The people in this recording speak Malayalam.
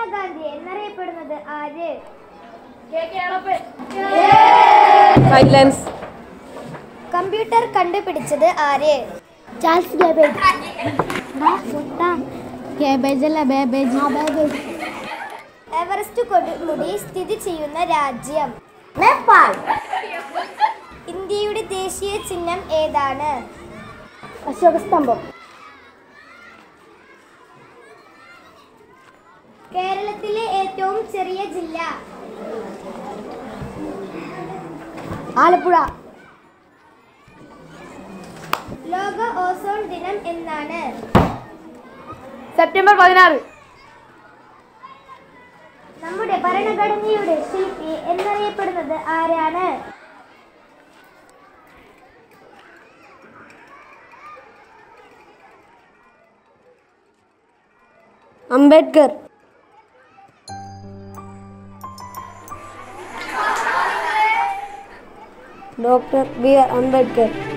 മഹാത്മാഗാന്ധി എന്നറിയപ്പെടുന്നത് ആര്? സൈലൻസ്. കമ്പ്യൂട്ടർ കണ്ടുപിടിച്ചത് ആര്? ചാൾസ് ബേബേജ്. എവറസ്റ്റ് കൊടുമുടി സ്ഥിതി ചെയ്യുന്ന രാജ്യം? നേപ്പാൾ. ഇന്ത്യയുടെ ദേശീയ ചിഹ്നം ഏതാണ്? അശോകസ്തംഭം. കേരളത്തിലെ ഏറ്റവും ചെറിയ ജില്ല? ആലപ്പുഴ. ലോക ഓസോൺ ദിനം എന്നാണ്? സെപ്റ്റംബർ 16. നമ്മുടെ ഭരണഘടനയുടെ ശില്പി എന്നറിയപ്പെടുന്നത് ആരാണ്? Ambedkar. Doctor B R Ambedkar.